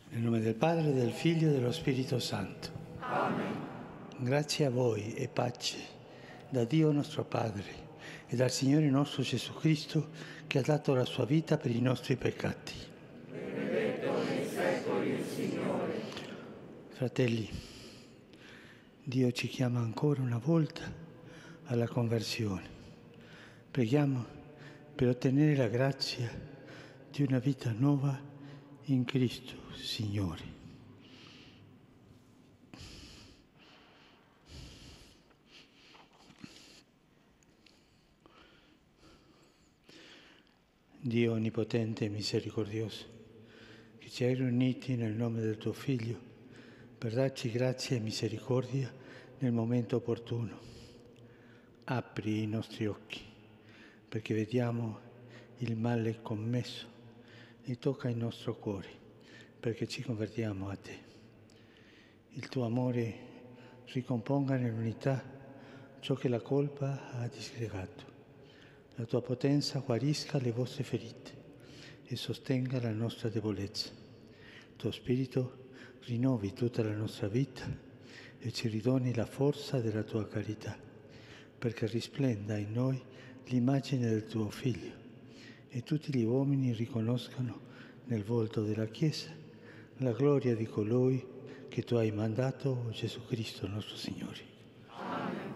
Nel nome del Padre, del Figlio e dello Spirito Santo. Amen. Grazie a voi e pace da Dio nostro Padre e dal Signore nostro Gesù Cristo, che ha dato la sua vita per i nostri peccati. Benedetto nei secoli il Signore. Fratelli, Dio ci chiama ancora una volta alla conversione. Preghiamo per ottenere la grazia di una vita nuova in Cristo, Signore. Dio onnipotente e misericordioso, che ci hai riuniti nel nome del tuo Figlio per darci grazia e misericordia nel momento opportuno. Apri i nostri occhi perché vediamo il male commesso e tocca il nostro cuore perché ci convertiamo a te. Il tuo amore ricomponga nell'unità ciò che la colpa ha disgregato. La tua potenza guarisca le vostre ferite e sostenga la nostra debolezza. Il tuo Spirito rinnovi tutta la nostra vita e ci ridoni la forza della tua carità, perché risplenda in noi l'immagine del tuo Figlio e tutti gli uomini riconoscano nel volto della Chiesa la gloria di colui che tu hai mandato, Gesù Cristo nostro Signore. Amen.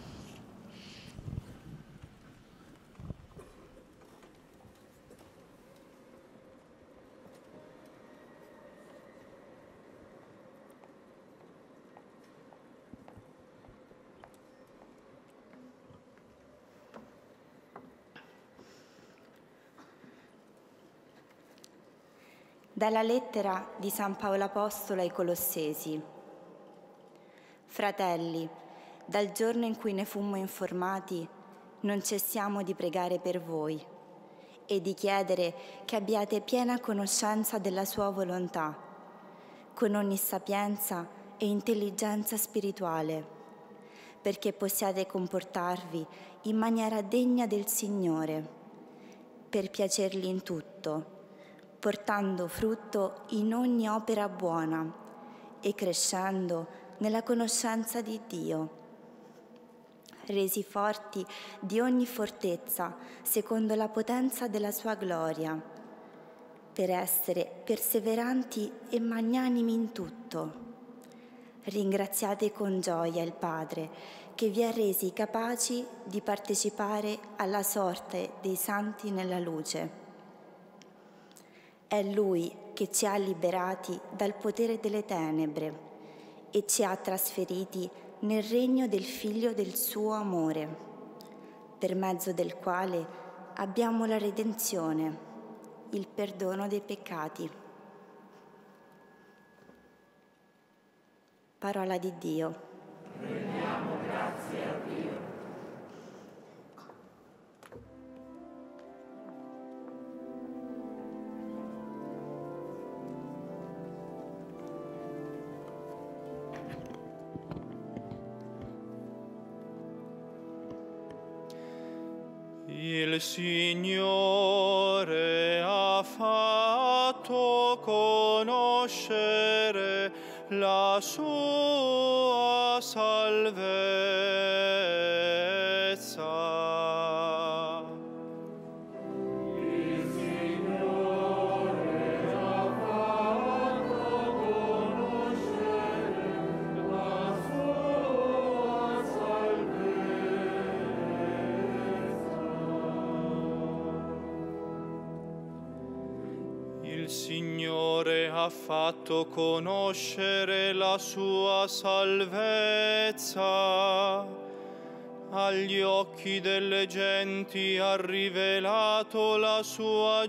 Dalla lettera di San Paolo Apostolo ai Colossesi. Fratelli, dal giorno in cui ne fummo informati, non cessiamo di pregare per voi e di chiedere che abbiate piena conoscenza della sua volontà, con ogni sapienza e intelligenza spirituale, perché possiate comportarvi in maniera degna del Signore, per piacergli in tutto, portando frutto in ogni opera buona e crescendo nella conoscenza di Dio, resi forti di ogni fortezza secondo la potenza della sua gloria, per essere perseveranti e magnanimi in tutto. Ringraziate con gioia il Padre che vi ha resi capaci di partecipare alla sorte dei santi nella luce. È Lui che ci ha liberati dal potere delle tenebre e ci ha trasferiti nel regno del Figlio del suo amore, per mezzo del quale abbiamo la redenzione, il perdono dei peccati. Parola di Dio. Rendiamo grazie a Dio. Il Signore ha fatto conoscere la sua salvezza. Il Signore ha fatto conoscere la sua salvezza. Il Signore ha fatto conoscere la sua salvezza. Agli occhi delle genti ha rivelato la sua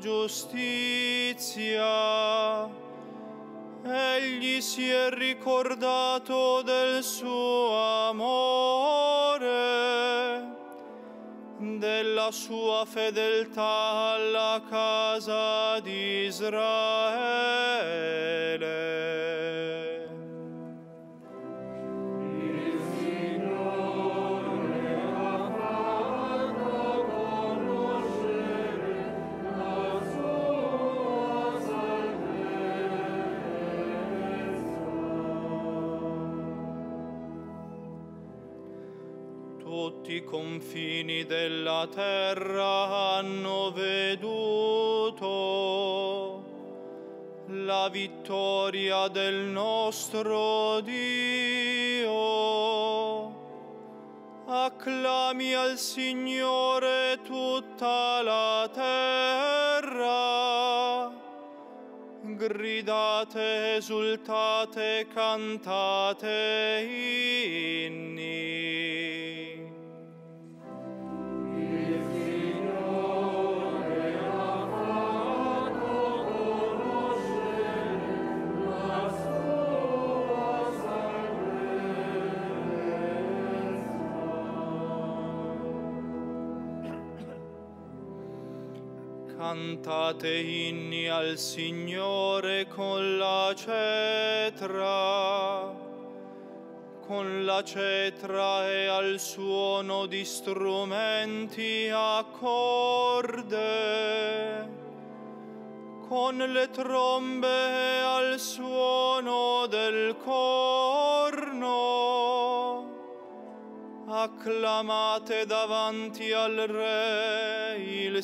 giustizia. Egli si è ricordato del suo amore, della sua fedeltà alla casa di Israele. Il Signore ha fatto conoscere la sua salvezza. tutti i confini della terra hanno veduto la vittoria del nostro Dio. Acclami al Signore tutta la terra, gridate, esultate, cantate inni. Il Signore ha fatto conoscere la sua salvezza. Cantate inni al Signore con la cetra e al suono di strumenti a corde, con le trombe e al suono del corno. Acclamate davanti al Re il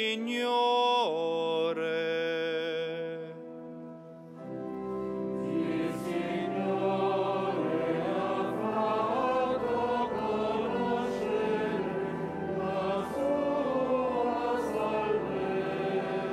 Signore. Il Signore ha fatto conoscere la sua salvezza.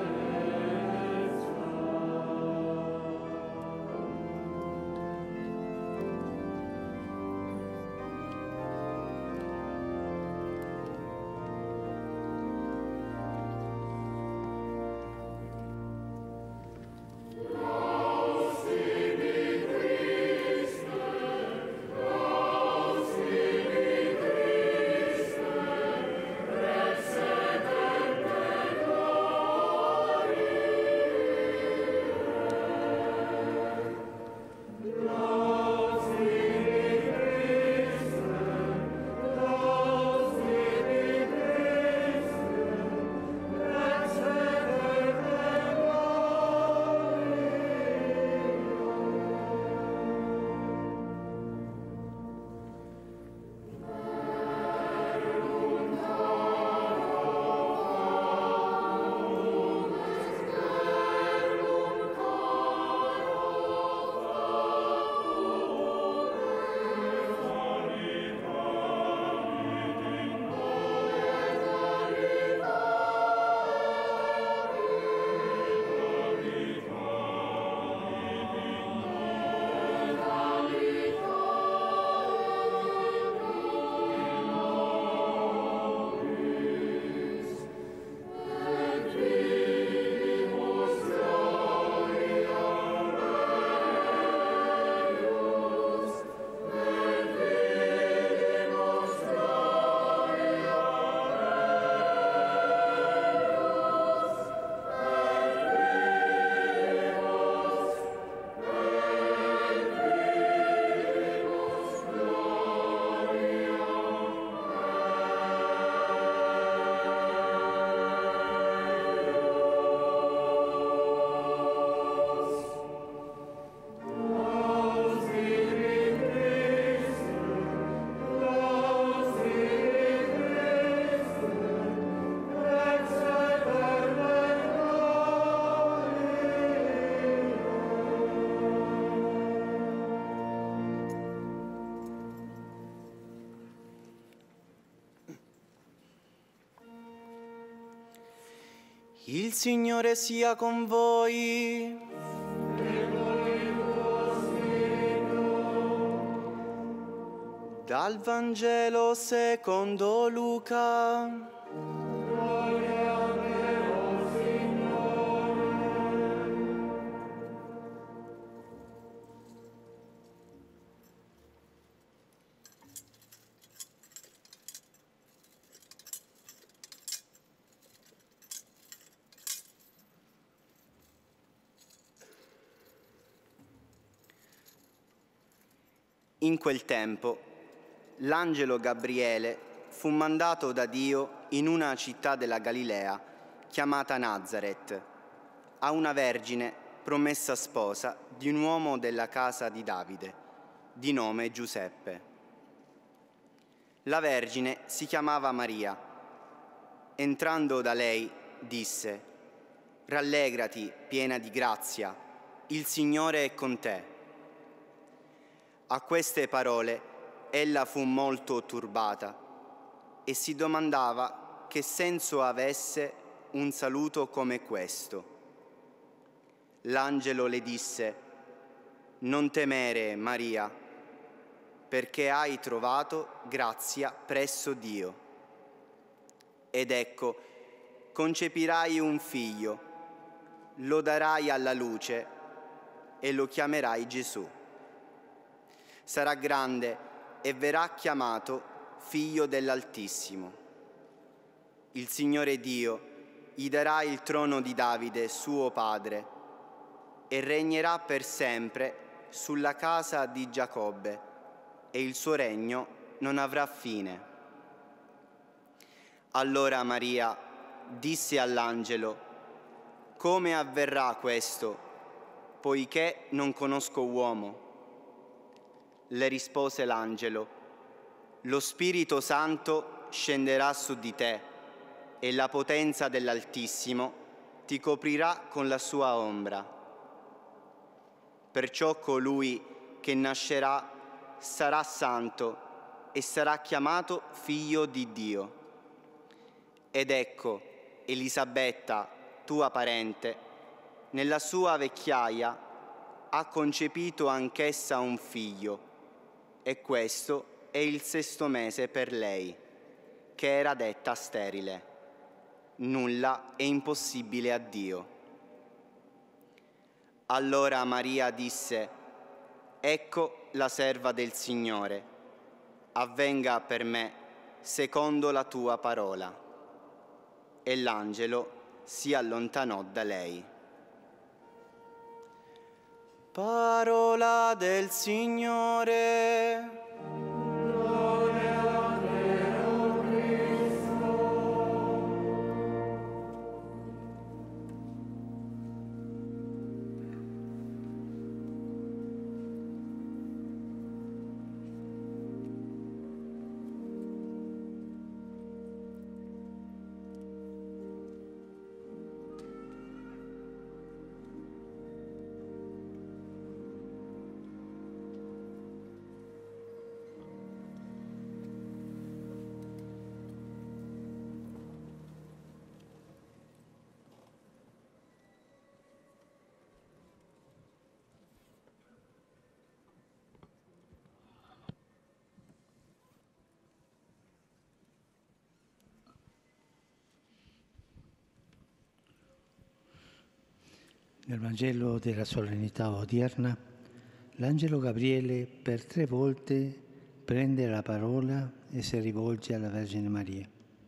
Il Signore sia con voi. Dal Vangelo secondo Luca. In quel tempo, l'angelo Gabriele fu mandato da Dio in una città della Galilea chiamata Nazaret, a una vergine promessa sposa di un uomo della casa di Davide, di nome Giuseppe. La Vergine si chiamava Maria. Entrando da lei, disse: «Rallegrati, piena di grazia, il Signore è con te». A queste parole ella fu molto turbata e si domandava che senso avesse un saluto come questo. L'angelo le disse: «Non temere, Maria, perché hai trovato grazia presso Dio. Ed ecco, concepirai un figlio, lo darai alla luce e lo chiamerai Gesù. Sarà grande e verrà chiamato Figlio dell'Altissimo. Il Signore Dio gli darà il trono di Davide, suo padre, e regnerà per sempre sulla casa di Giacobbe, e il suo regno non avrà fine». Allora Maria disse all'angelo: «Come avverrà questo, poiché non conosco uomo?» Le rispose l'angelo: «Lo Spirito Santo scenderà su di te e la potenza dell'Altissimo ti coprirà con la sua ombra. Perciò colui che nascerà sarà santo e sarà chiamato Figlio di Dio. Ed ecco, Elisabetta, tua parente, nella sua vecchiaia ha concepito anch'essa un figlio, e questo è il 6° mese per lei, che era detta sterile. Nulla è impossibile a Dio». Allora Maria disse: «Ecco la serva del Signore, avvenga per me secondo la tua parola». E l'angelo si allontanò da lei. Parola del Signore. Nel Vangelo della solennità odierna, l'angelo Gabriele per 3 volte prende la parola e si rivolge alla Vergine Maria.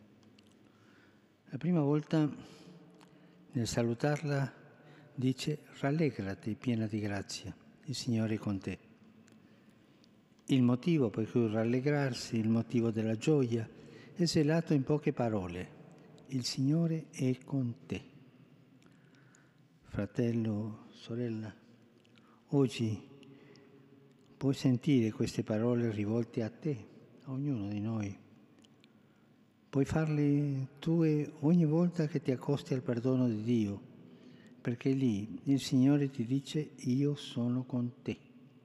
La prima volta, nel salutarla, dice: «Rallegrati, piena di grazia, il Signore è con te». Il motivo per cui rallegrarsi, il motivo della gioia, è svelato in poche parole: il Signore è con te. Fratello, sorella, oggi puoi sentire queste parole rivolte a te, a ognuno di noi. Puoi farle tue ogni volta che ti accosti al perdono di Dio, perché lì il Signore ti dice: «Io sono con te».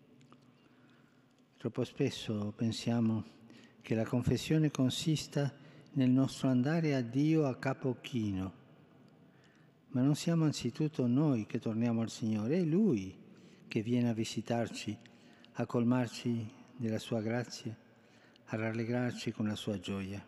Troppo spesso pensiamo che la confessione consista nel nostro andare a Dio a capo chino, ma non siamo anzitutto noi che torniamo al Signore, è Lui che viene a visitarci, a colmarci della sua grazia, a rallegrarci con la sua gioia.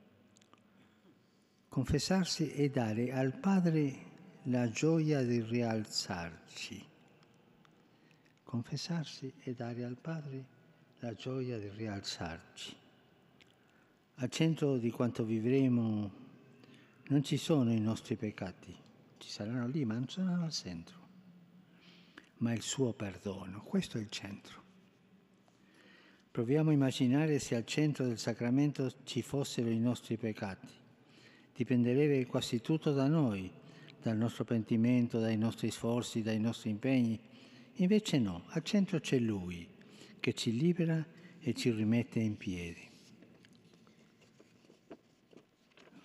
Confessarsi è dare al Padre la gioia di rialzarci. Confessarsi è dare al Padre la gioia di rialzarci. Al centro di quanto vivremo non ci sono i nostri peccati, ci saranno lì, ma non saranno al centro, ma il suo perdono, questo è il centro. Proviamo a immaginare se al centro del sacramento ci fossero i nostri peccati. Dipenderebbe quasi tutto da noi, dal nostro pentimento, dai nostri sforzi, dai nostri impegni. Invece no, al centro c'è Lui, che ci libera e ci rimette in piedi.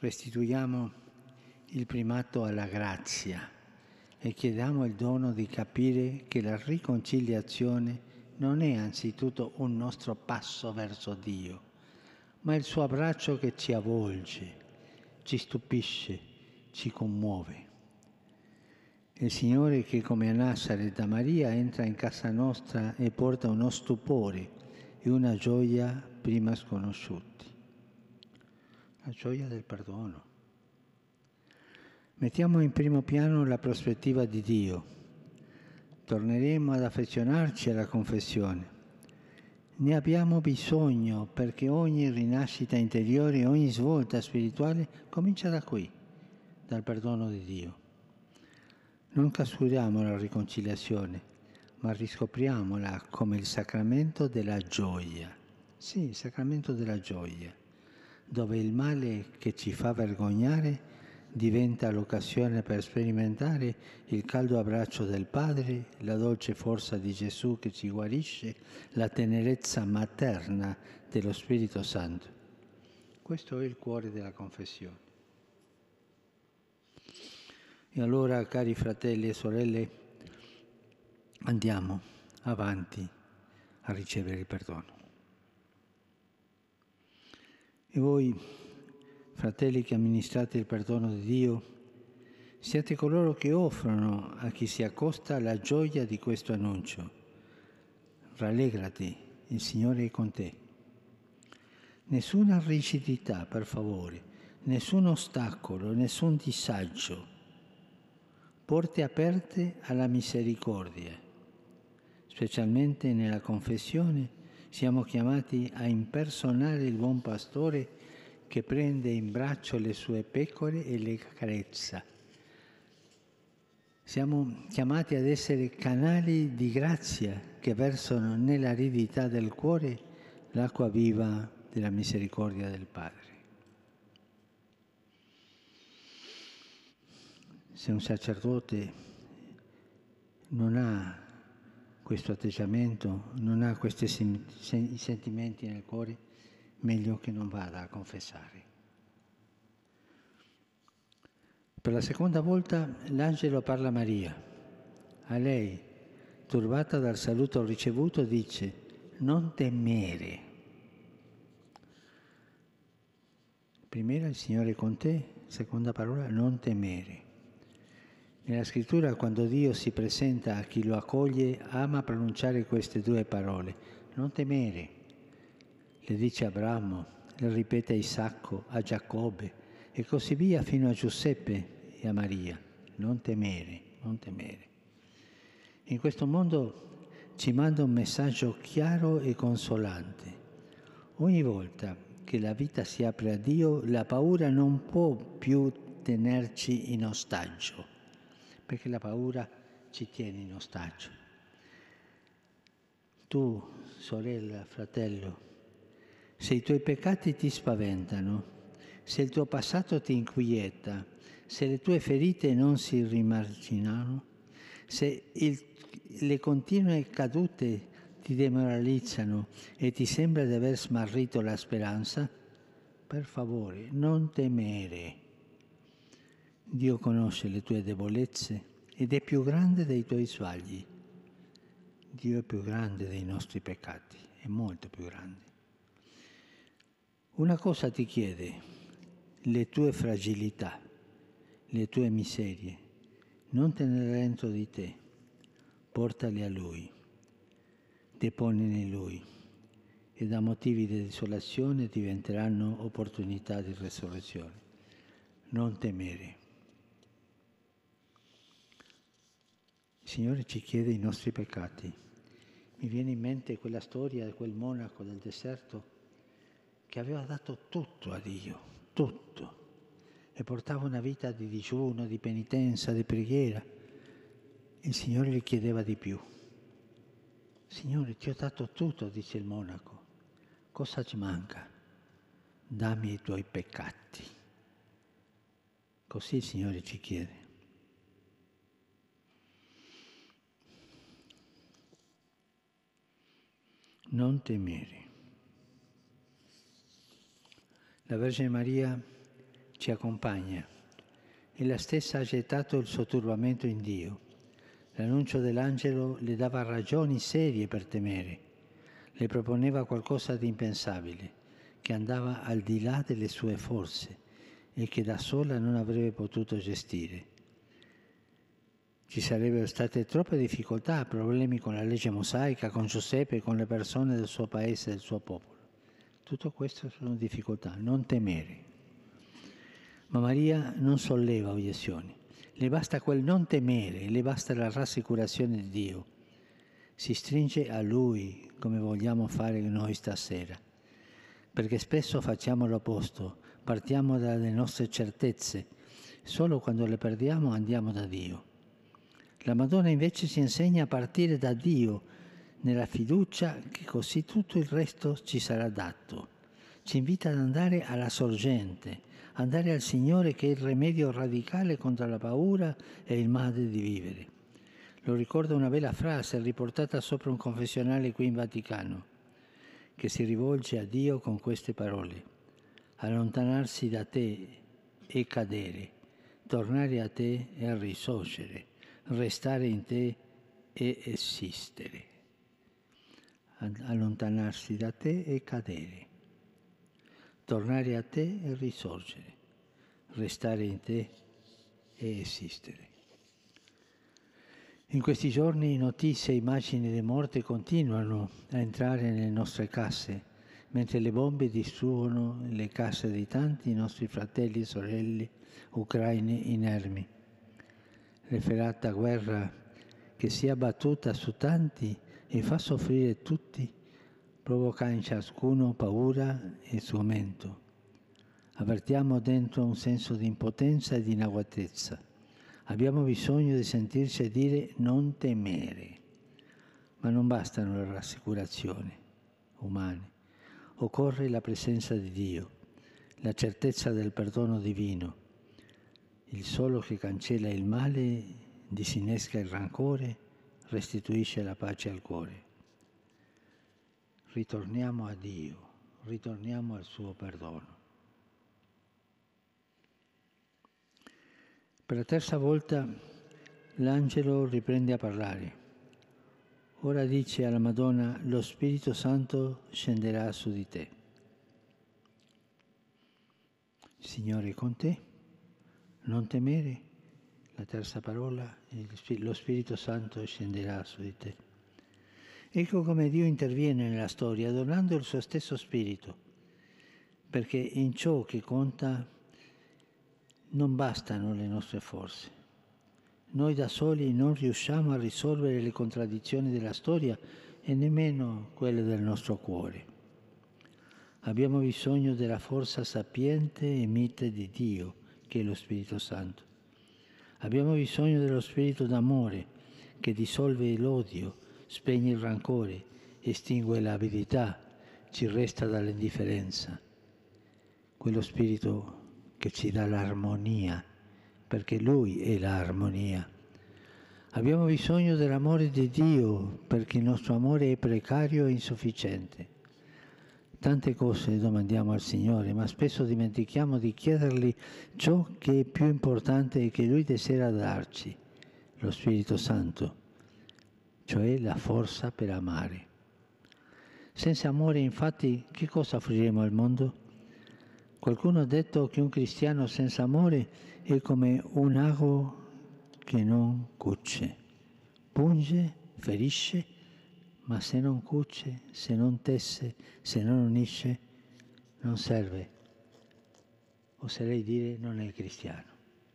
restituiamo il primato alla grazia e chiediamo il dono di capire che la riconciliazione non è anzitutto un nostro passo verso Dio, ma il suo abbraccio che ci avvolge, ci stupisce, ci commuove. Il Signore che come a Nazareth da Maria entra in casa nostra e porta uno stupore e una gioia prima sconosciuti. La gioia del perdono. Mettiamo in primo piano la prospettiva di Dio. Torneremo ad affezionarci alla confessione. Ne abbiamo bisogno perché ogni rinascita interiore, ogni svolta spirituale comincia da qui, dal perdono di Dio. Non trascuriamo la riconciliazione, ma riscopriamola come il sacramento della gioia. Sì, il sacramento della gioia, dove il che ci fa vergognare diventa l'occasione per sperimentare il caldo abbraccio del Padre, la dolce forza di Gesù che ci guarisce, la tenerezza materna dello Spirito Santo. Questo è il cuore della confessione. E allora, cari fratelli e sorelle, andiamo avanti a ricevere il perdono. E voi, fratelli che amministrate il perdono di Dio, siate coloro che offrono a chi si accosta la gioia di questo annuncio. Rallegrati, il Signore è con te. Nessuna rigidità, per favore, nessun ostacolo, nessun disagio. Porte aperte alla misericordia. Specialmente nella confessione siamo chiamati a impersonare il buon pastore che prende in braccio le sue pecore e le carezza. Siamo chiamati ad essere canali di grazia che versano nell'aridità del cuore l'acqua viva della misericordia del Padre. Se un sacerdote non ha questo atteggiamento, non ha questi sentimenti nel cuore, meglio che non vada a confessare. Per la seconda volta l'angelo parla a Maria. A lei, turbata dal saluto ricevuto, dice: non temere. Prima il Signore è con te, seconda parola, non temere. Nella scrittura, quando Dio si presenta a chi lo accoglie, ama pronunciare queste due parole: non temere. Le dice a Abramo, le ripete a Isacco, a Giacobbe e così via fino a Giuseppe e a Maria. Non temere, non temere. In questo mondo ci manda un messaggio chiaro e consolante. Ogni volta che la vita si apre a Dio, la paura non può più tenerci in ostaggio, perché la paura ci tiene in ostaggio. Tu, sorella, fratello, se i tuoi peccati ti spaventano, se il tuo passato ti inquieta, se le tue ferite non si rimarginano, se le continue cadute ti demoralizzano e ti sembra di aver smarrito la speranza, per favore, non temere. Dio conosce le tue debolezze ed è più grande dei tuoi sbagli. Dio è più grande dei nostri peccati, è molto più grande. Una cosa ti chiede: le tue fragilità, le tue miserie, non tenere dentro di te, portali a Lui, deponili in Lui e da motivi di desolazione diventeranno opportunità di resurrezione. Non temere. Il Signore ci chiede i nostri peccati. Mi viene in mente quella storia di quel monaco del deserto che aveva dato tutto a Dio, tutto, e portava una vita di digiuno, di penitenza, di preghiera. Il Signore gli chiedeva di più. Signore, ti ho dato tutto, dice il monaco. Cosa ci manca? Dammi i tuoi peccati. Così il Signore ci chiede. Non temere. La Vergine Maria ci accompagna. Ella stessa ha gettato il suo turbamento in Dio. L'annuncio dell'angelo le dava ragioni serie per temere. Le proponeva qualcosa di impensabile, che andava al di là delle sue forze e che da sola non avrebbe potuto gestire. Ci sarebbero state troppe difficoltà, problemi con la legge mosaica, con Giuseppe, con le persone del suo paese, del suo popolo. Tutto questo sono difficoltà, non temere. Ma Maria non solleva obiezioni. Le basta quel non temere, le basta la rassicurazione di Dio. Si stringe a Lui, come vogliamo fare noi stasera. Perché spesso facciamo l'opposto, partiamo dalle nostre certezze. Solo quando le perdiamo andiamo da Dio. La Madonna invece ci insegna a partire da Dio, nella fiducia che così tutto il resto ci sarà dato. Ci invita ad andare alla sorgente, andare al Signore che è il rimedio radicale contro la paura e il male di vivere. Lo ricorda una bella frase riportata sopra un confessionale qui in Vaticano, che si rivolge a Dio con queste parole: allontanarsi da te e cadere, tornare a te e risorgere, restare in te e esistere. Allontanarsi da te e cadere, tornare a te e risorgere, restare in te e esistere. In questi giorni notizie e immagini di morte continuano a entrare nelle nostre case, mentre le bombe distruggono le case di tanti nostri fratelli e sorelle ucraini inermi. L'efferata guerra che si è abbattuta su tanti e fa soffrire tutti provoca in ciascuno paura e sgomento. Avvertiamo dentro un senso di impotenza e di inadeguatezza. Abbiamo bisogno di sentirci dire non temere, ma non bastano le rassicurazioni umane. Occorre la presenza di Dio, la certezza del perdono divino. Il solo che cancella il male, disinnesca il rancore, restituisce la pace al cuore. Ritorniamo a Dio, ritorniamo al suo perdono. Per la terza volta l'angelo riprende a parlare. Ora dice alla Madonna: lo Spirito Santo scenderà su di te. Il Signore è con te, non temere. La terza parola, lo Spirito Santo scenderà su di te. Ecco come Dio interviene nella storia, donando il suo stesso Spirito, perché in ciò che conta non bastano le nostre forze. Noi da soli non riusciamo a risolvere le contraddizioni della storia e nemmeno quelle del nostro cuore. Abbiamo bisogno della forza sapiente e mite di Dio, che è lo Spirito Santo. Abbiamo bisogno dello Spirito d'amore, che dissolve l'odio, spegne il rancore, estingue l'avidità, ci resta dall'indifferenza. Quello Spirito che ci dà l'armonia, perché Lui è l'armonia. Abbiamo bisogno dell'amore di Dio, perché il nostro amore è precario e insufficiente. Tante cose domandiamo al Signore, ma spesso dimentichiamo di chiedergli ciò che è più importante e che Lui desidera darci, lo Spirito Santo, cioè la forza per amare. Senza amore, infatti, che cosa offriremo al mondo? Qualcuno ha detto che un cristiano senza amore è come un ago che non cuce, punge, ferisce, ma se non cuce, se non tesse, se non unisce, non serve. Oserei dire non è cristiano.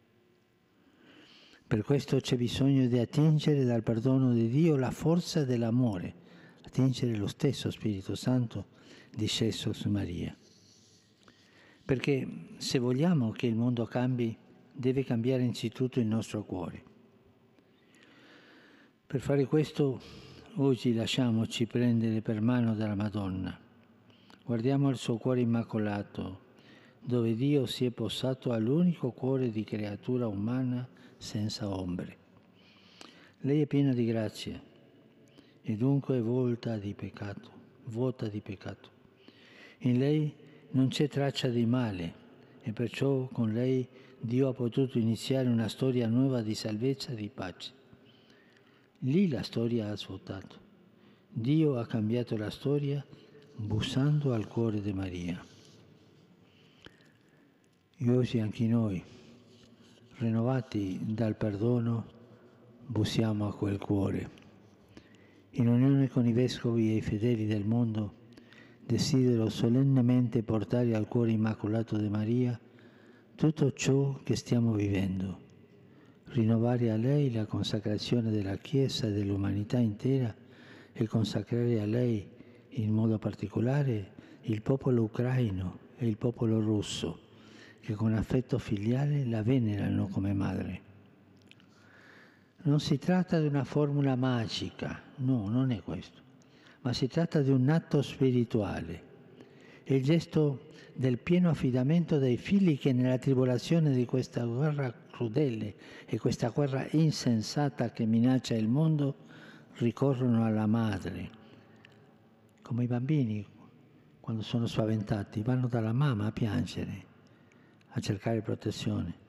Per questo c'è bisogno di attingere dal perdono di Dio la forza dell'amore, attingere lo stesso Spirito Santo disceso su Maria. Perché se vogliamo che il mondo cambi, deve cambiare innanzitutto il nostro cuore. Per fare questo, oggi lasciamoci prendere per mano dalla Madonna. Guardiamo il suo cuore immacolato, dove Dio si è posato all'unico cuore di creatura umana senza ombre. Lei è piena di grazia e dunque è vuota di peccato. In lei non c'è traccia di male e perciò con lei Dio ha potuto iniziare una storia nuova di salvezza e di pace. Lì la storia ha svuotato. Dio ha cambiato la storia bussando al cuore di Maria. E oggi anche noi, rinnovati dal perdono, bussiamo a quel cuore. In unione con i vescovi e i fedeli del mondo, desidero solennemente portare al cuore immacolato di Maria tutto ciò che stiamo vivendo, rinnovare a lei la consacrazione della Chiesa e dell'umanità intera e consacrare a lei in modo particolare il popolo ucraino e il popolo russo, che con affetto filiale la venerano come madre. Non si tratta di una formula magica, no, non è questo, ma si tratta di un atto spirituale. È il gesto del pieno affidamento dei figli che nella tribolazione di questa guerra crudele e questa guerra insensata che minaccia il mondo ricorrono alla madre. Come i bambini, quando sono spaventati, vanno dalla mamma a piangere, a cercare protezione.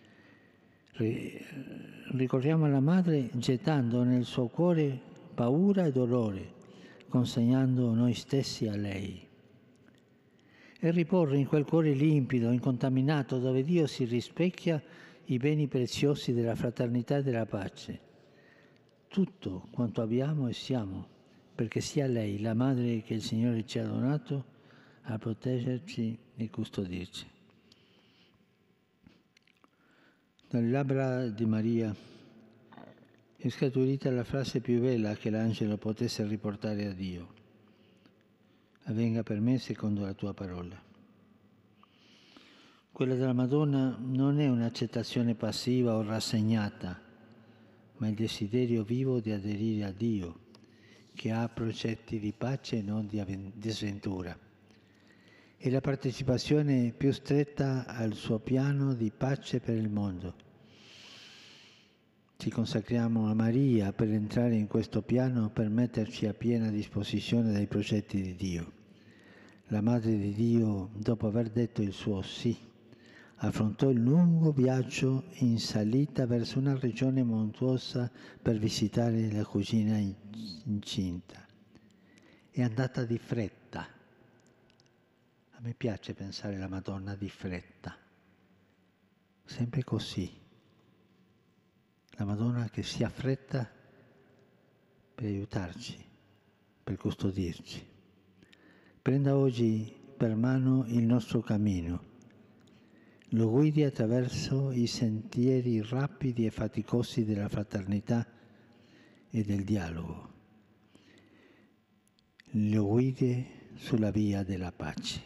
Ricorriamo alla madre gettando nel suo cuore paura e dolore, consegnando noi stessi a lei. E riporre in quel cuore limpido, incontaminato, dove Dio si rispecchia, i beni preziosi della fraternità e della pace. Tutto quanto abbiamo e siamo, perché sia lei, la madre che il Signore ci ha donato, a proteggerci e custodirci. Dalle labbra di Maria è scaturita la frase più bella che l'angelo potesse riportare a Dio. Avvenga per me secondo la tua parola. Quella della Madonna non è un'accettazione passiva o rassegnata, ma il desiderio vivo di aderire a Dio, che ha progetti di pace e non di sventura. È la partecipazione più stretta al suo piano di pace per il mondo. Ci consacriamo a Maria per entrare in questo piano, per metterci a piena disposizione dei progetti di Dio. La Madre di Dio, dopo aver detto il suo sì, affrontò il lungo viaggio in salita verso una regione montuosa per visitare la cugina incinta. È andata di fretta. A me piace pensare alla Madonna di fretta. Sempre così. La Madonna che si affretta per aiutarci, per custodirci. Prenda oggi per mano il nostro cammino, lo guidi attraverso i sentieri rapidi e faticosi della fraternità e del dialogo, lo guidi sulla via della pace.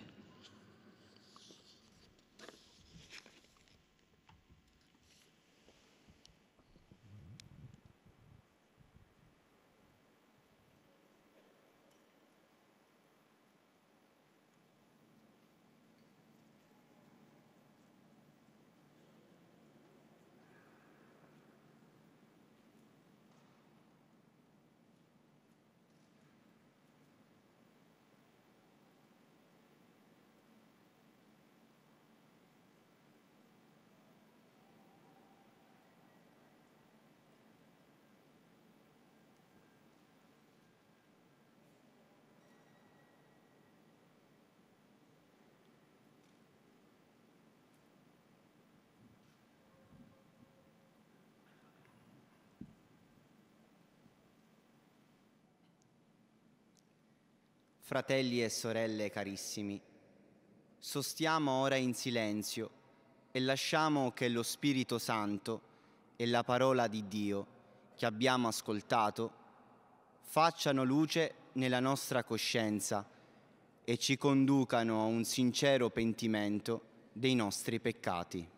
Fratelli e sorelle carissimi, sostiamo ora in silenzio e lasciamo che lo Spirito Santo e la parola di Dio che abbiamo ascoltato facciano luce nella nostra coscienza e ci conducano a un sincero pentimento dei nostri peccati.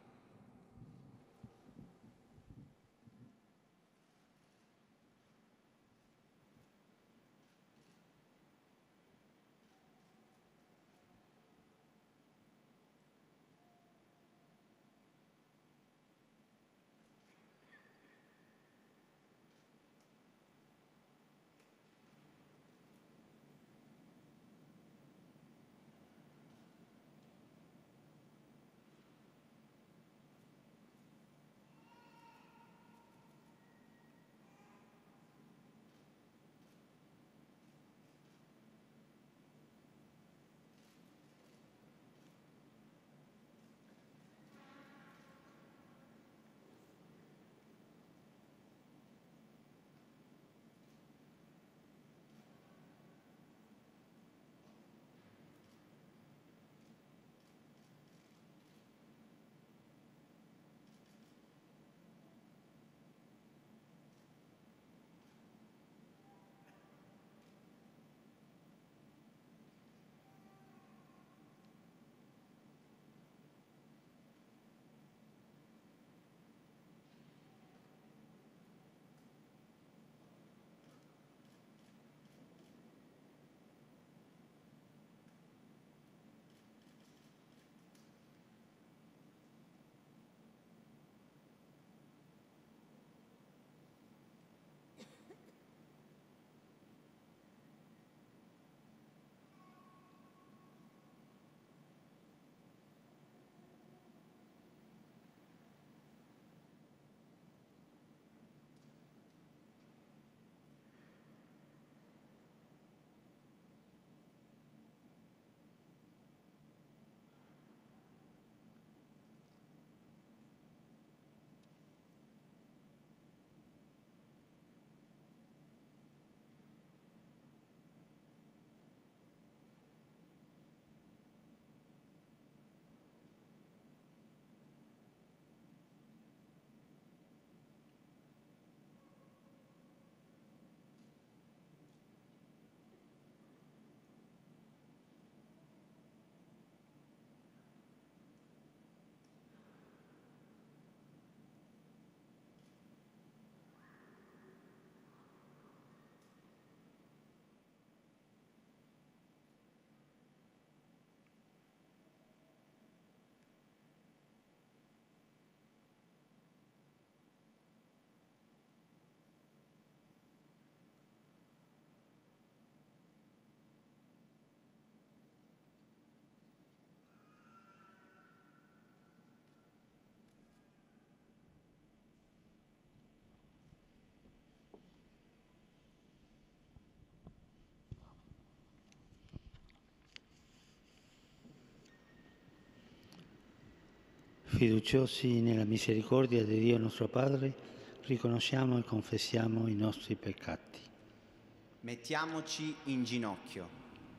Fiduciosi nella misericordia di Dio nostro Padre, riconosciamo e confessiamo i nostri peccati. Mettiamoci in ginocchio.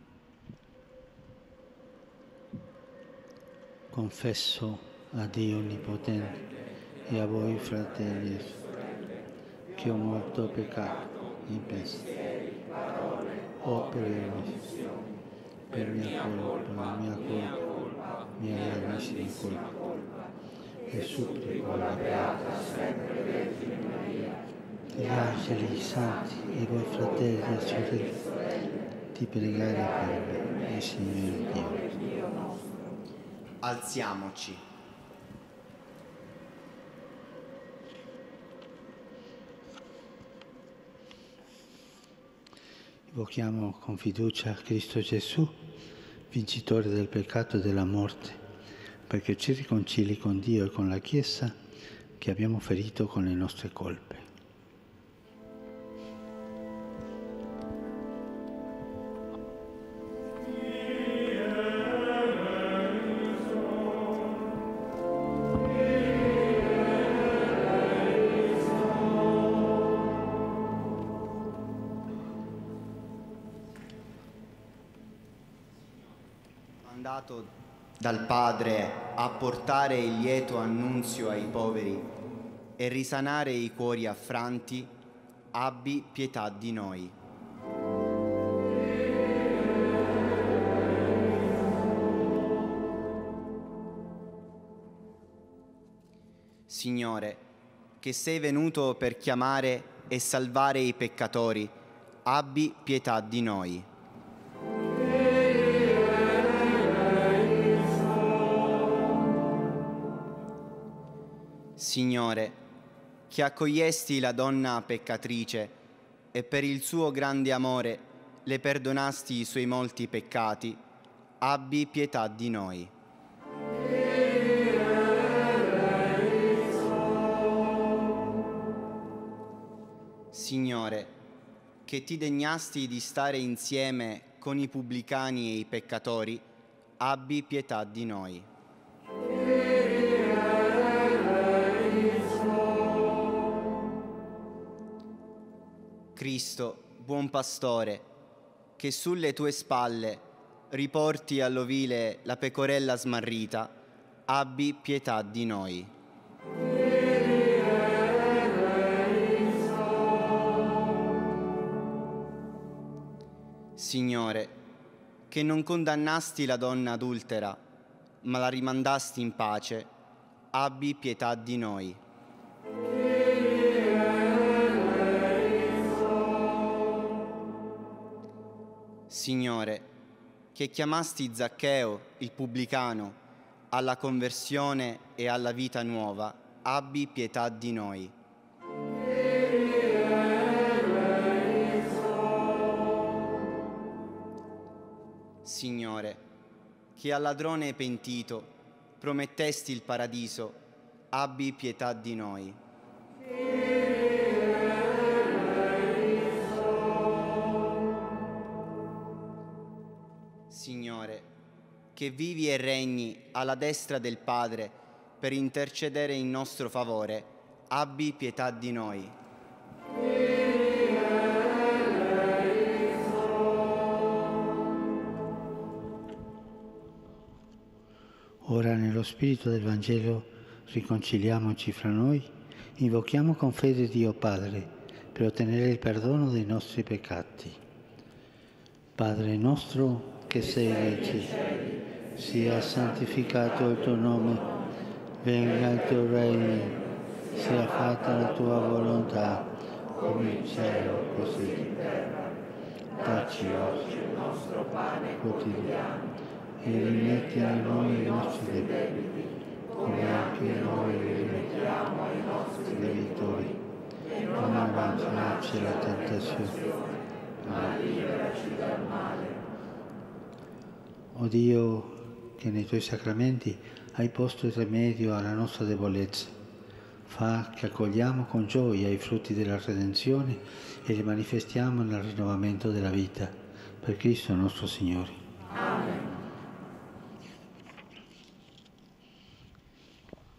Confesso a Dio Onnipotente e a voi, fratelli e sorelle, che ho molto peccato in pensieri, parole, opere e omissioni, per mia colpa, mia gravissima colpa, e supplico la Beata sempre Vergine Maria, gli angeli, i santi e voi, fratelli e sorelle, di pregare per me, il Signore Dio nostro. Alziamoci. Invochiamo con fiducia Cristo Gesù, vincitore del peccato e della morte, perché ci riconcili con Dio e con la Chiesa che abbiamo ferito con le nostre colpe. Mandato dal Padre a portare il lieto annunzio ai poveri e risanare i cuori affranti, abbi pietà di noi. Signore, che sei venuto per chiamare e salvare i peccatori, abbi pietà di noi. Signore, che accogliesti la donna peccatrice e per il suo grande amore le perdonasti i suoi molti peccati, abbi pietà di noi. Signore, che ti degnasti di stare insieme con i pubblicani e i peccatori, abbi pietà di noi. Cristo, buon pastore, che sulle tue spalle riporti all'ovile la pecorella smarrita, abbi pietà di noi. Signore, che non condannasti la donna adultera, ma la rimandasti in pace, abbi pietà di noi. Signore, che chiamasti Zaccheo, il pubblicano, alla conversione e alla vita nuova, abbi pietà di noi. Signore, che al ladrone pentito promettesti il paradiso, abbi pietà di noi. Signore, che vivi e regni alla destra del Padre per intercedere in nostro favore, abbi pietà di noi. Ora, nello spirito del Vangelo, riconciliamoci fra noi, invochiamo con fede Dio Padre per ottenere il perdono dei nostri peccati. Padre nostro, che sei nei cieli, sia santificato il tuo nome, venga il tuo regno, sia fatta la tua volontà, come in cielo così in terra. Dacci oggi il nostro pane quotidiano e rimetti a noi i nostri debiti, come anche noi rimettiamo ai nostri debitori, e non abbandonarci alla tentazione, ma liberaci dal male. O Dio, che nei tuoi sacramenti hai posto il rimedio alla nostra debolezza, fa che accogliamo con gioia i frutti della redenzione e li manifestiamo nel rinnovamento della vita. Per Cristo nostro Signore. Amen.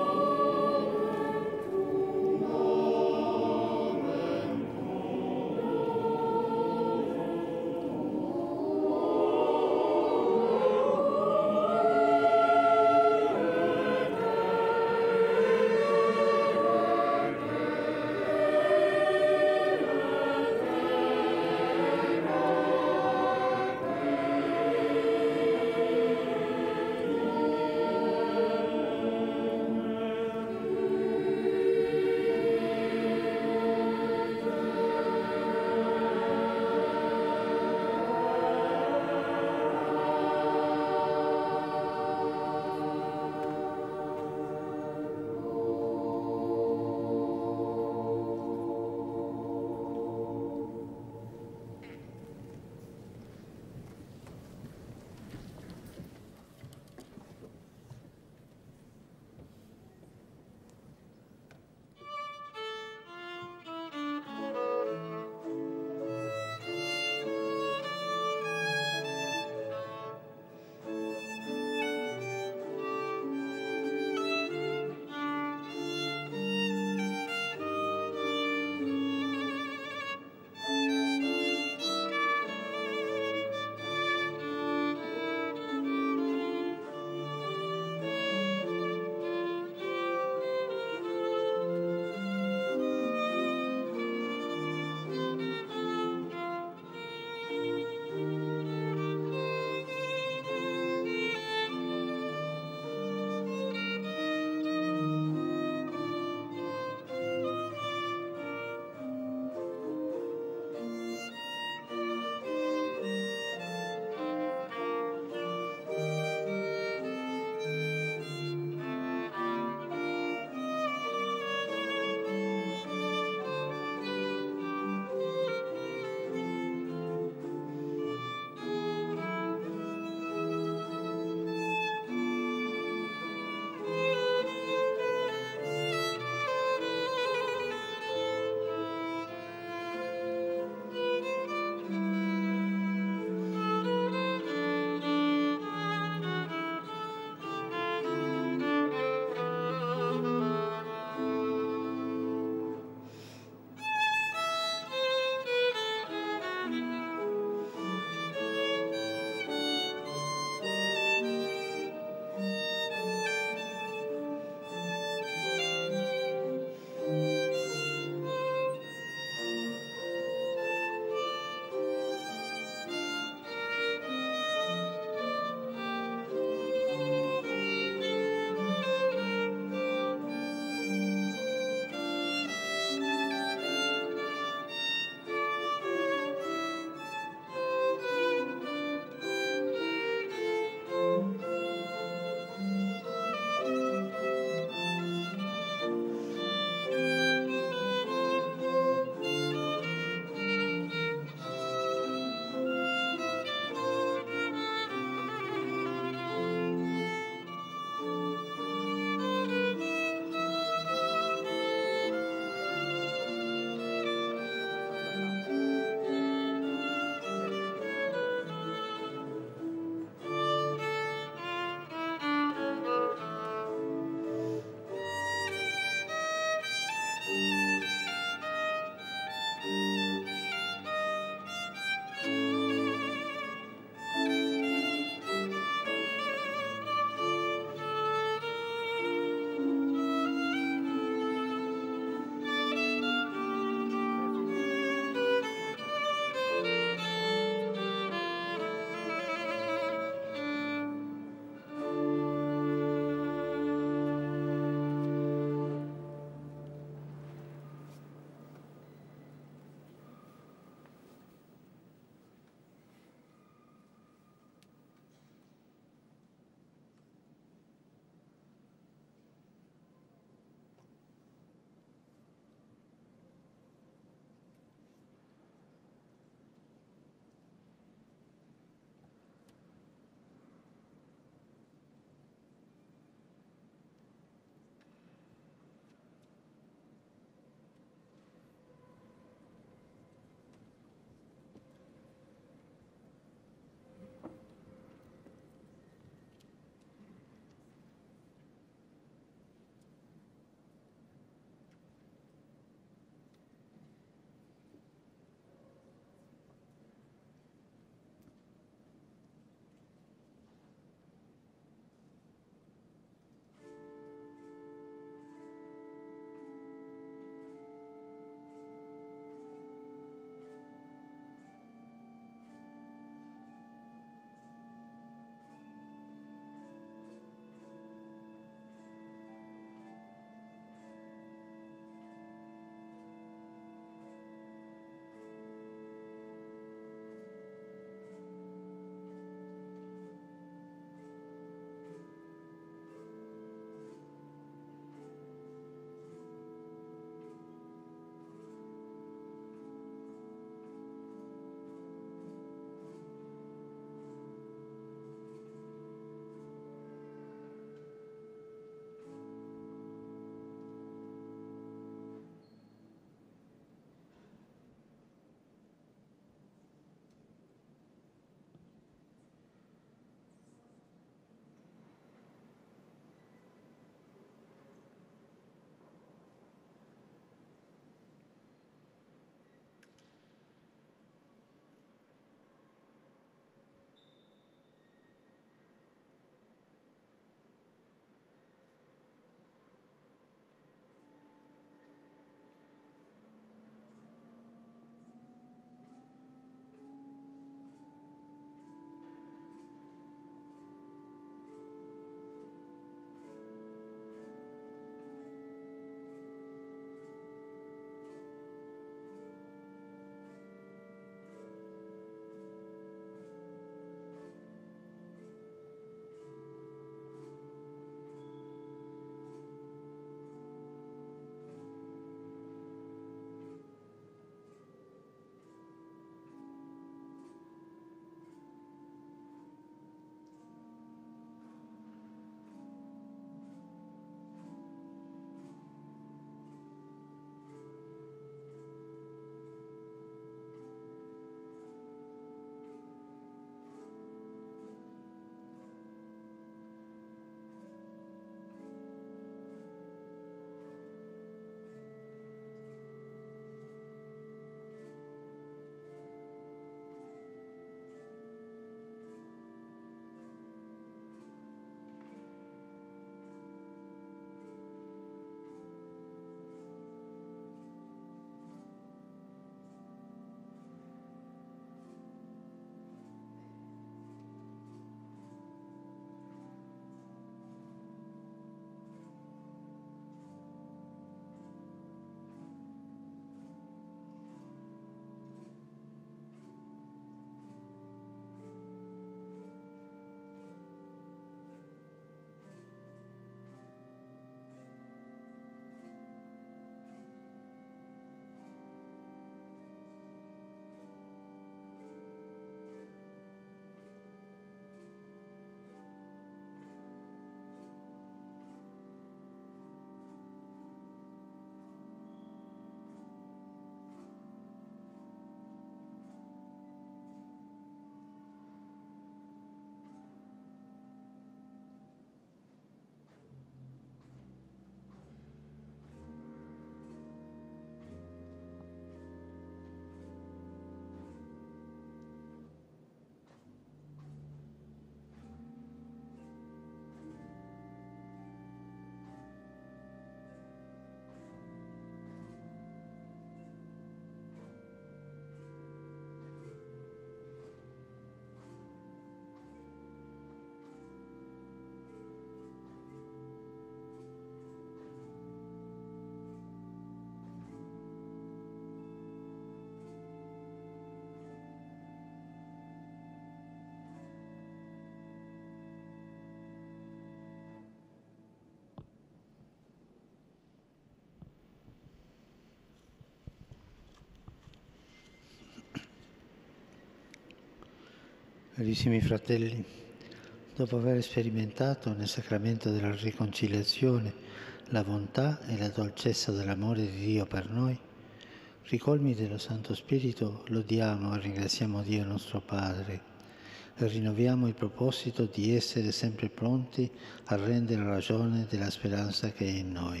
Carissimi fratelli, dopo aver sperimentato nel sacramento della riconciliazione la bontà e la dolcezza dell'amore di Dio per noi, ricolmi dello Santo Spirito, lodiamo e ringraziamo Dio nostro Padre e rinnoviamo il proposito di essere sempre pronti a rendere ragione della speranza che è in noi.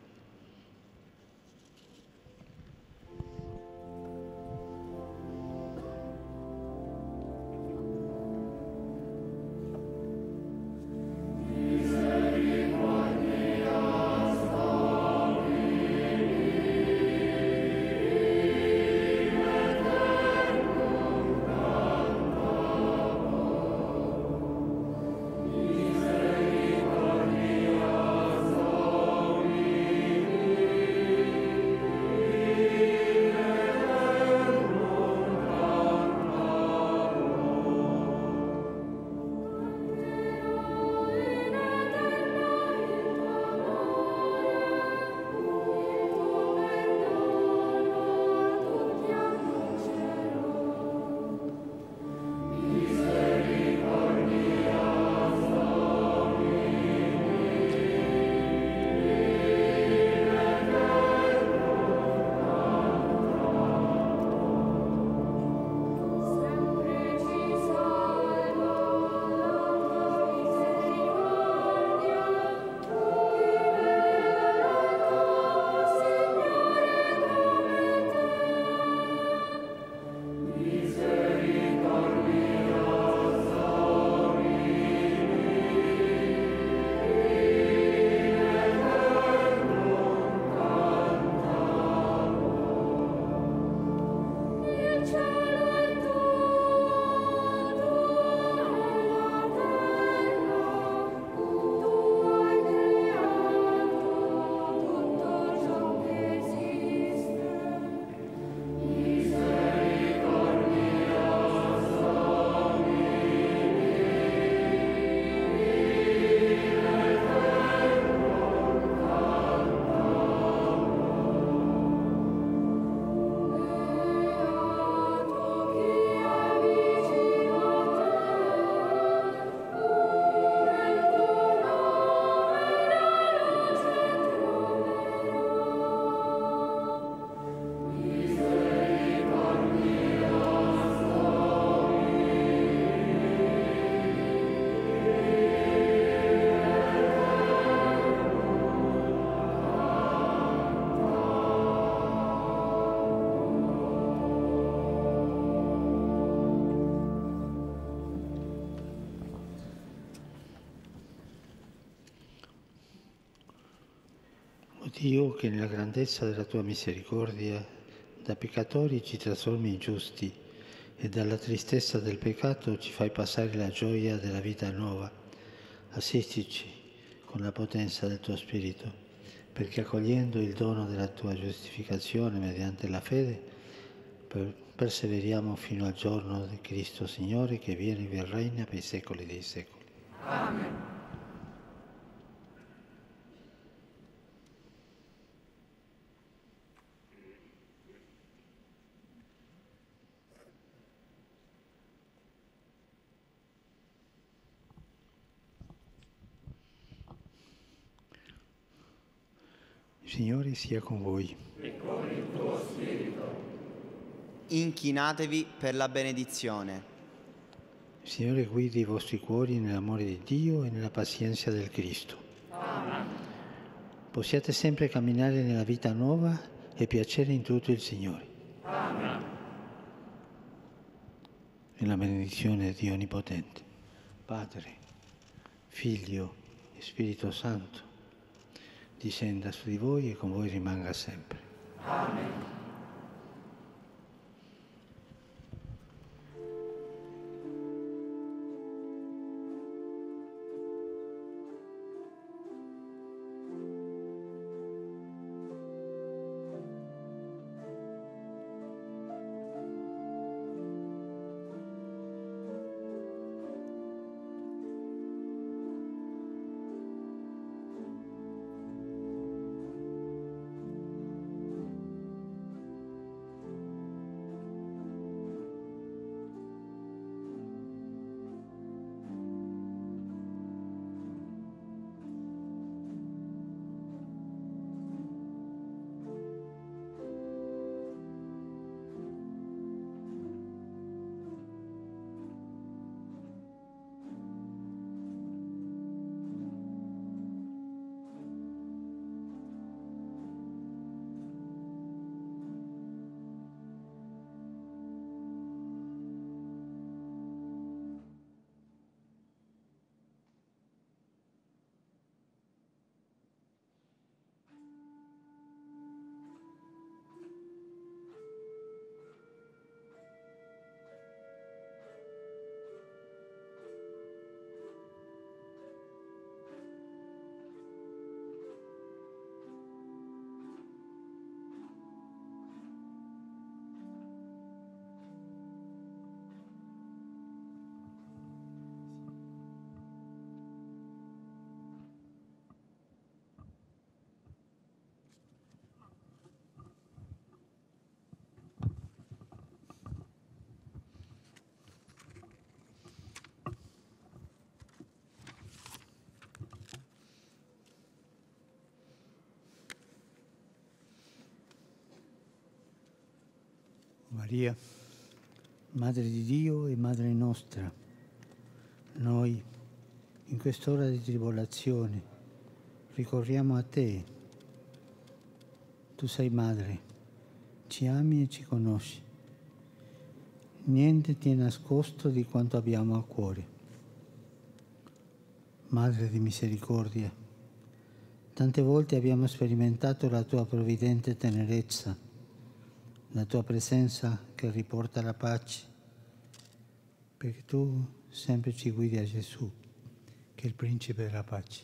Dio, che nella grandezza della tua misericordia da peccatori ci trasformi in giusti e dalla tristezza del peccato ci fai passare la gioia della vita nuova, assistici con la potenza del tuo Spirito, perché accogliendo il dono della tua giustificazione mediante la fede, perseveriamo fino al giorno di Cristo Signore, che viene e regna per i secoli dei secoli. Amen. Il Signore sia con voi. E con il tuo spirito. Inchinatevi per la benedizione. Il Signore guidi i vostri cuori nell'amore di Dio e nella pazienza del Cristo. Amen. Possiate sempre camminare nella vita nuova e piacere in tutto il Signore. Amen. Nella benedizione di Dio Onnipotente, Padre, Figlio e Spirito Santo, discenda su di voi e con voi rimanga sempre. Amen. Maria, Madre di Dio e Madre nostra, noi in quest'ora di tribolazione ricorriamo a te. Tu sei madre, ci ami e ci conosci. Niente ti è nascosto di quanto abbiamo a cuore. Madre di misericordia, tante volte abbiamo sperimentato la tua provvidente tenerezza, la tua presenza che riporta la pace, perché tu sempre ci guidi a Gesù, che è il principe della pace.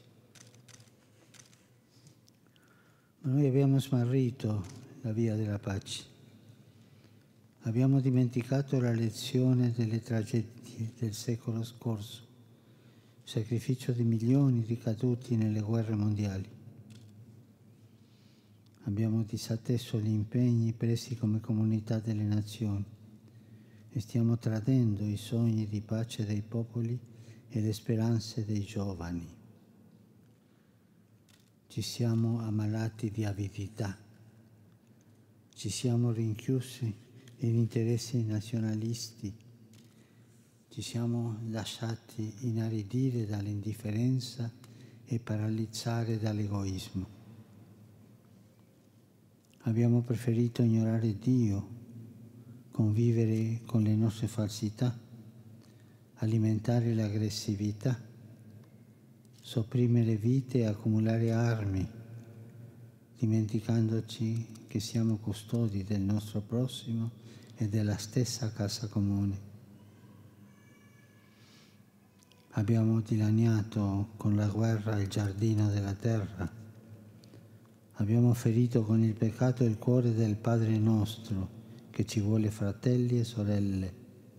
Ma noi abbiamo smarrito la via della pace. Abbiamo dimenticato la lezione delle tragedie del secolo scorso, il sacrificio di milioni di caduti nelle guerre mondiali. Abbiamo disatteso gli impegni presi come comunità delle nazioni e stiamo tradendo i sogni di pace dei popoli e le speranze dei giovani. Ci siamo ammalati di avidità, ci siamo rinchiusi in interessi nazionalisti, ci siamo lasciati inaridire dall'indifferenza e paralizzare dall'egoismo. Abbiamo preferito ignorare Dio, convivere con le nostre falsità, alimentare l'aggressività, sopprimere vite e accumulare armi, dimenticandoci che siamo custodi del nostro prossimo e della stessa casa comune. Abbiamo dilaniato con la guerra il giardino della terra. Abbiamo ferito con il peccato il cuore del Padre nostro, che ci vuole fratelli e sorelle.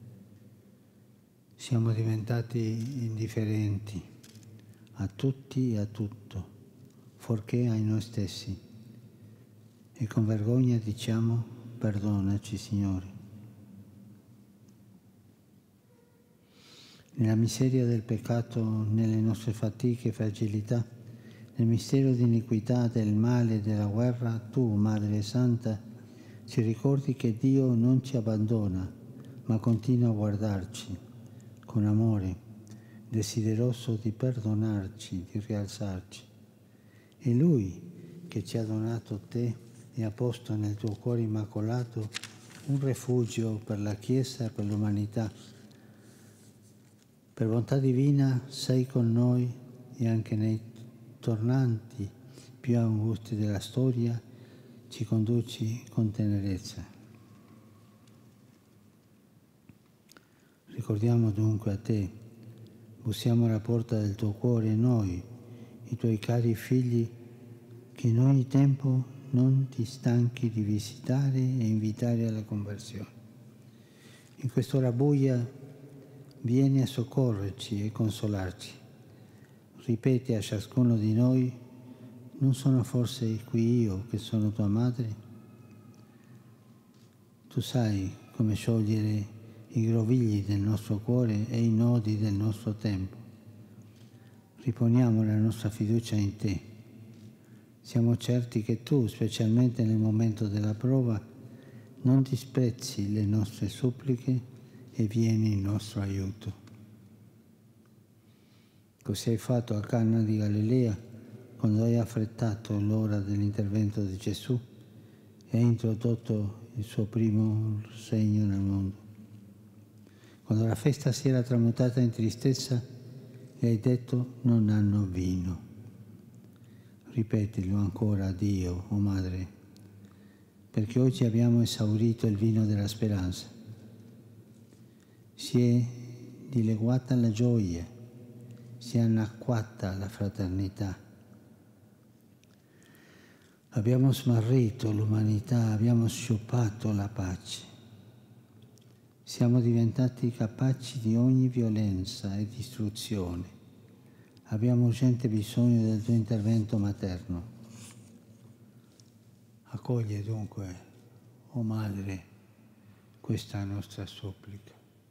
Siamo diventati indifferenti a tutti e a tutto, fuorché ai noi stessi. E con vergogna diciamo: perdonaci, Signore. Nella miseria del peccato, nelle nostre fatiche e fragilità, nel mistero di iniquità, del male e della guerra, tu, Madre Santa, ci ricordi che Dio non ci abbandona, ma continua a guardarci con amore, desideroso di perdonarci, di rialzarci. È Lui che ci ha donato te e ha posto nel tuo cuore immacolato un rifugio per la Chiesa e per l'umanità. Per bontà divina sei con noi e anche nei tornanti più angusti della storia ci conduci con tenerezza. Ricordiamo dunque a te, bussiamo alla porta del tuo cuore noi, i tuoi cari figli, che in ogni tempo non ti stanchi di visitare e invitare alla conversione. In quest'ora buia vieni a soccorrerci e consolarci. Ripeti a ciascuno di noi: non sono forse qui io che sono tua madre? Tu sai come sciogliere i grovigli del nostro cuore e i nodi del nostro tempo. Riponiamo la nostra fiducia in te. Siamo certi che tu, specialmente nel momento della prova, non disprezzi le nostre suppliche e vieni in nostro aiuto. Così hai fatto a Cana di Galilea, quando hai affrettato l'ora dell'intervento di Gesù e hai introdotto il suo primo segno nel mondo. Quando la festa si era tramutata in tristezza, gli hai detto: non hanno vino. Ripetilo ancora a Dio, o Madre, perché oggi abbiamo esaurito il vino della speranza. Si è dileguata la gioia, si è annacquata la fraternità. Abbiamo smarrito l'umanità, abbiamo sciupato la pace. Siamo diventati capaci di ogni violenza e distruzione. Abbiamo urgente bisogno del tuo intervento materno. Accoglie dunque, o Madre, questa nostra supplica.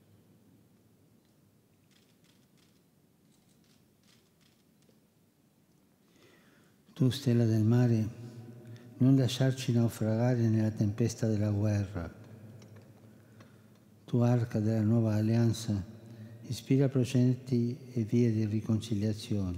Tu, stella del mare, non lasciarci naufragare nella tempesta della guerra. Tu arca della nuova alleanza, ispira procedimenti e vie di riconciliazione.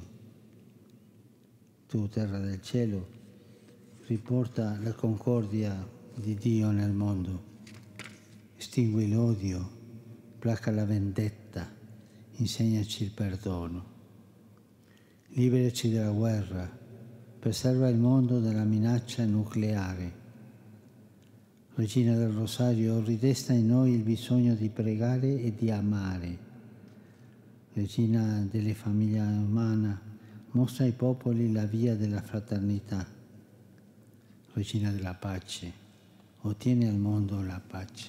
Tu, terra del cielo, riporta la concordia di Dio nel mondo, estingui l'odio, placa la vendetta, insegnaci il perdono. Liberaci dalla guerra, preserva il mondo dalla minaccia nucleare. Regina del Rosario, ridesta in noi il bisogno di pregare e di amare. Regina delle famiglie umane, mostra ai popoli la via della fraternità. Regina della pace, ottieni al mondo la pace.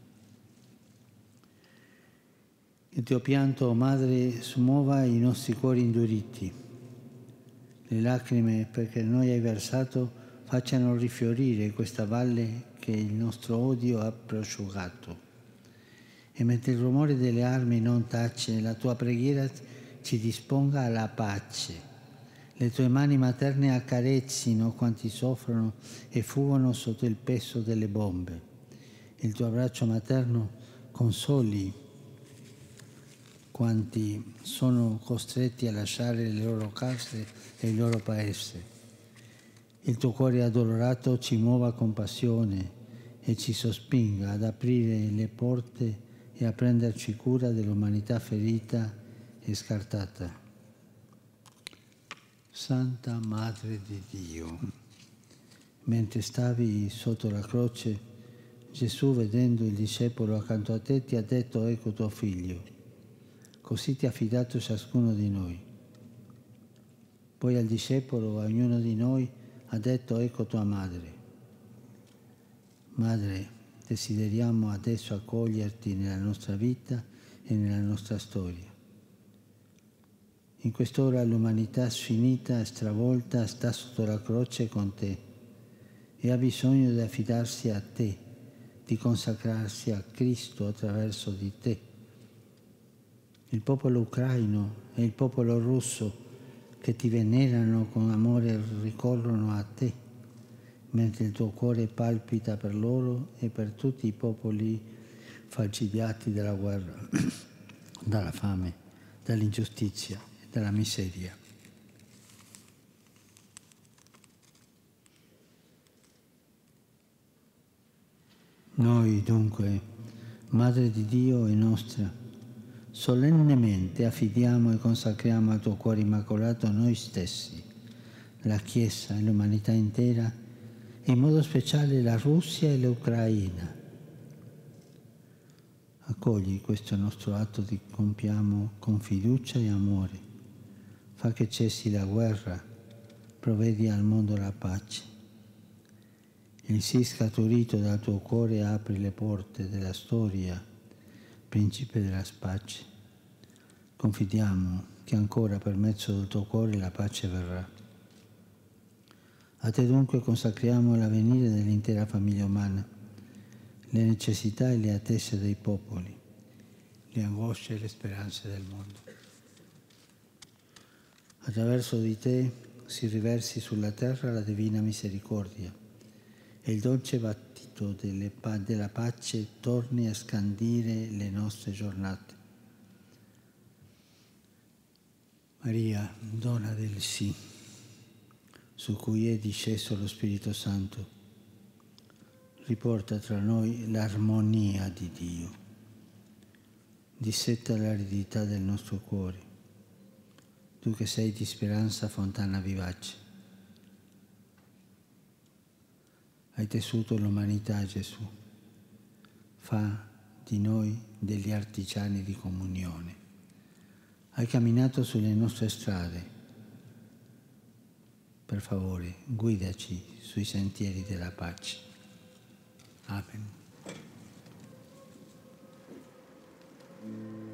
Il tuo pianto, Madre, smuova i nostri cuori induriti. Le lacrime perché noi hai versato facciano rifiorire questa valle che il nostro odio ha prosciugato. E mentre il rumore delle armi non tace, la tua preghiera ci disponga alla pace. Le tue mani materne accarezzino quanti soffrono e fuggono sotto il peso delle bombe. Il tuo abbraccio materno consoli quanti sono costretti a lasciare le loro case e il loro paese. Il tuo cuore addolorato ci muova compassione e ci sospinga ad aprire le porte e a prenderci cura dell'umanità ferita e scartata. Santa Madre di Dio, mentre stavi sotto la croce, Gesù, vedendo il discepolo accanto a te, ti ha detto: ecco tuo figlio. Così ti ha affidato ciascuno di noi. Poi al discepolo, a ognuno di noi, ha detto: ecco tua madre. Madre, desideriamo adesso accoglierti nella nostra vita e nella nostra storia. In quest'ora l'umanità sfinita e stravolta sta sotto la croce con te e ha bisogno di affidarsi a te, di consacrarsi a Cristo attraverso di te. Il popolo ucraino e il popolo russo che ti venerano con amore ricorrono a te, mentre il tuo cuore palpita per loro e per tutti i popoli falcidiati dalla guerra, dalla fame, dall'ingiustizia e dalla miseria. Noi dunque, Madre di Dio e nostra, solennemente affidiamo e consacriamo al tuo cuore immacolato noi stessi, la Chiesa e l'umanità intera, e in modo speciale la Russia e l'Ucraina. Accogli questo nostro atto che compiamo con fiducia e amore. Fa che cessi la guerra, provvedi al mondo la pace. Il sì scaturito dal tuo cuore apri le porte della storia, Principe della pace. Confidiamo che ancora per mezzo del tuo cuore la pace verrà. A te dunque consacriamo l'avvenire dell'intera famiglia umana, le necessità e le attese dei popoli, le angosce e le speranze del mondo. Attraverso di te si riversi sulla terra la divina misericordia e il dolce battito della pace torni a scandire le nostre giornate. Maria, donna del sì, su cui è disceso lo Spirito Santo, riporta tra noi l'armonia di Dio, dissetta l'aridità del nostro cuore, tu che sei di speranza fontana vivace. Hai tessuto l'umanità, Gesù, fa di noi degli artigiani di comunione. Hai camminato sulle nostre strade. Per favore, guidaci sui sentieri della pace. Amen.